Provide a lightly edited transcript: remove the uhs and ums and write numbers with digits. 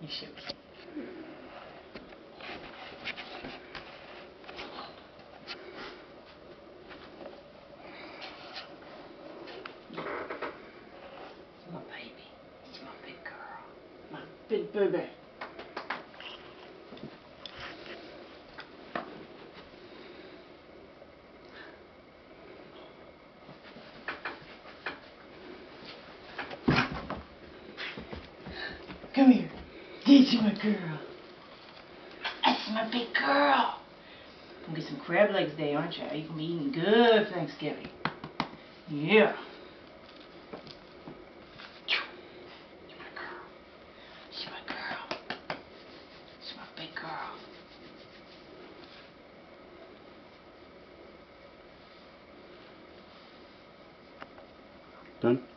You should. My baby. My big girl. My big baby. Come here. Get you, my girl. That's my big girl. Gonna get some crab legs today, aren't you? You're gonna be eating good for Thanksgiving. Yeah. She's my girl. She's my girl. She's my big girl. Done?